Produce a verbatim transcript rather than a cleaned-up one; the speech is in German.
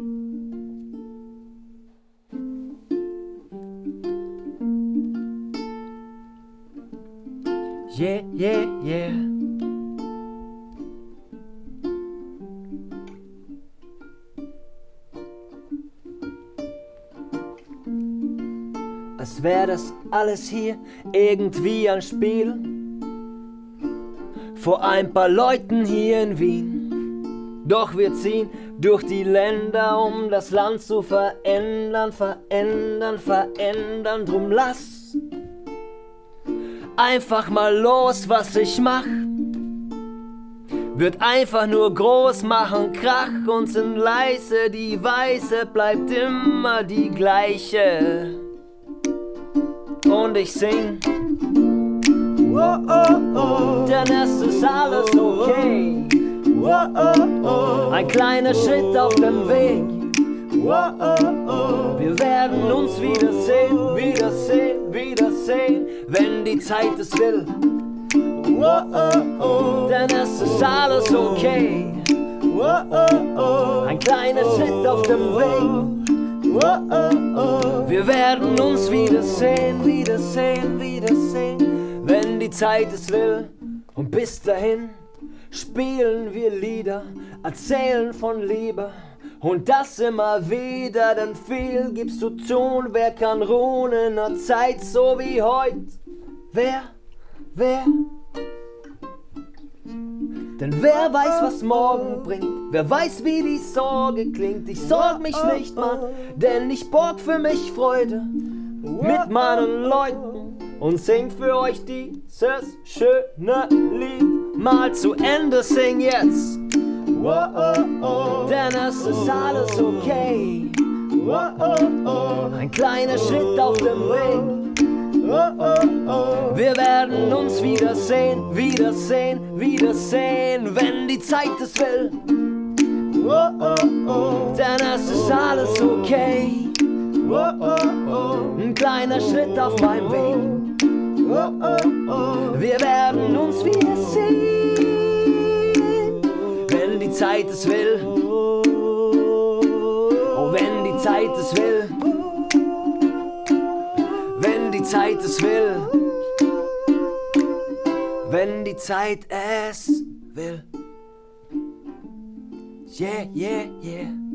Yeah, yeah, yeah. Als wär das alles hier irgendwie ein Spiel vor ein paar Leuten hier in Wien. Doch wir ziehen durch die Länder, um das Land zu verändern, verändern, verändern. Drum lass einfach mal los, was ich mach. Wird einfach nur groß machen, Krach und sind leise. Die Weiße bleibt immer die gleiche. Und ich sing, oh, oh, oh, denn es ist alles okay. Oh, oh, oh, ein kleiner Schritt auf dem Weg. Oh, oh, oh, wir werden uns wiedersehen, wiedersehen, wiedersehen, wenn die Zeit es will. Oh, oh, oh, denn es ist alles okay. Oh, oh, oh, ein kleiner Schritt auf dem Weg. Oh, oh, oh, wir werden uns wiedersehen, wiedersehen, wiedersehen, wenn die Zeit es will. Und bis dahin spielen wir Lieder, erzählen von Liebe und das immer wieder, denn viel gibt's zu tun. Wer kann ruhen in einer Zeit so wie heute? Wer, wer? Denn wer weiß, was morgen bringt, wer weiß, wie die Sorge klingt. Ich sorg mich nicht, Mann, denn ich borg für mich Freude mit meinen Leuten und sing für euch dieses schöne Lied mal zu Ende. Sing jetzt, denn es ist alles okay. Ein kleiner Schritt auf dem Weg. Wir werden uns wiedersehen, wiedersehen, wiedersehen, wenn die Zeit es will. Denn es ist alles okay. Ein kleiner Schritt auf meinem Weg. Wir werden uns wiedersehen, wenn die Zeit es will. Oh, wenn die Zeit es will. Wenn die Zeit es will, wenn die Zeit es will. Yeah, yeah, yeah.